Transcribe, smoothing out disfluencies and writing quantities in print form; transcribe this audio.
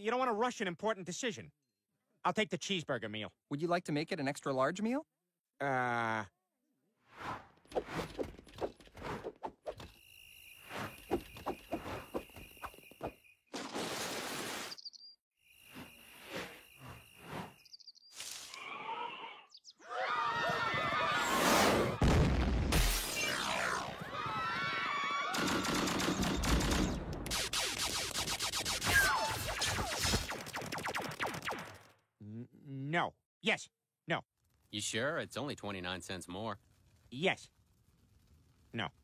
You don't want to rush an important decision. I'll take the cheeseburger meal. Would you like to make it an extra large meal? No. Yes. No. You sure? It's only 29 cents more. Yes. No.